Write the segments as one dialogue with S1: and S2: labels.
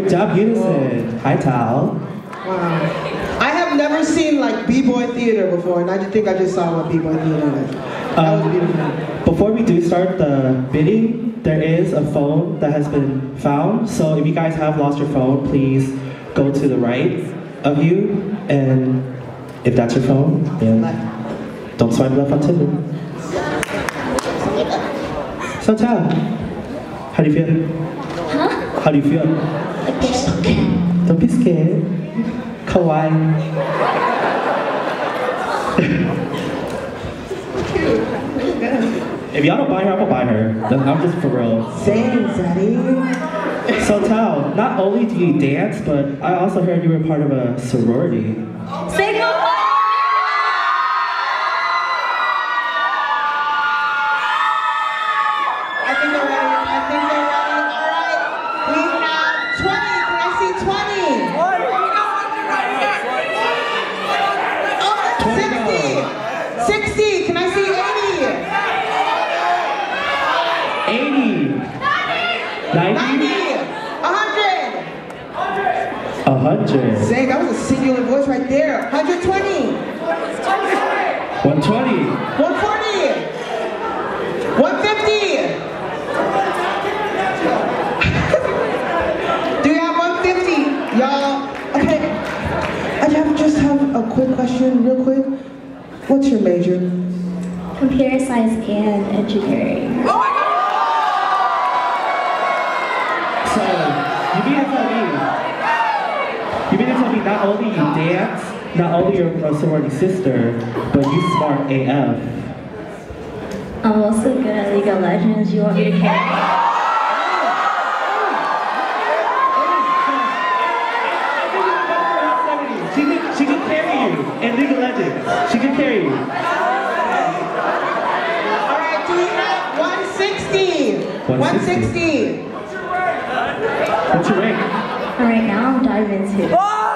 S1: Good job, Unison. Hi, Tal.
S2: Wow. I have never seen like B-Boy Theater before, and I just think I just saw what B-Boy Theater is. That was beautiful.
S1: Before we do start the bidding, there is a phone that has been found. So if you guys have lost your phone, please go to the right of you, and if that's your phone, then don't swipe left on Tinder. So Tal, how do you feel?
S3: Huh?
S1: How do you feel?
S3: Okay.
S1: Don't be scared. Kawaii. If y'all don't buy her, I'm gonna buy her. I'm just for real.
S2: Thanks, Daddy.
S1: So Tal, not only do you dance, but I also heard you were part of a sorority.
S3: Say goodbye!
S2: I think they're ready. All right. We have 20. Can I see 20? Oh, 60. 60. Can I see 80?
S1: 80. 90. 100.
S2: Zay, that was a singular voice right there. 120.
S1: 120.
S2: 140. 150. Do you have 150? Y'all, okay. Just have a quick question, real quick. What's your major?
S3: Computer science and engineering.
S1: So, you mean to tell me not only you dance, not only you're a sorority sister, but you smart AF.
S3: I'm also good at League of Legends. You want me to carry?
S1: She can carry you in League of Legends. She can carry you.
S2: All right, do we have 160? 160.
S1: What's your rank?
S3: Right now, I'm Diamond 2.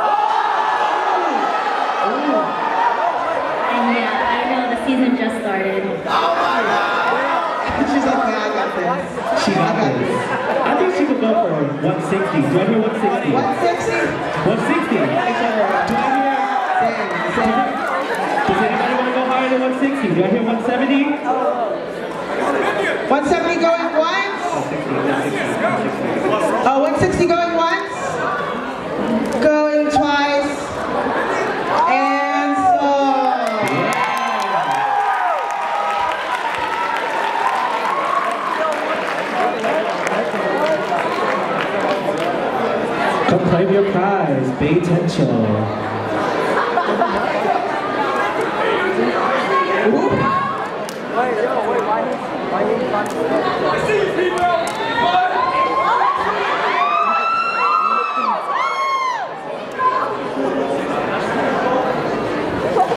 S3: And yeah, I know the season just started.
S2: She's like, yeah, I got this.
S1: She got this. I think she could go for 160. Do I hear 160?
S2: 160?
S1: 160. Do I hear? Does anybody want to go higher than 160? Do I hear 170?
S2: 170 going once? Oh, 160 going once? Going twice? And so...
S1: Come claim your prize, Bay Tencho.
S2: Wait, why?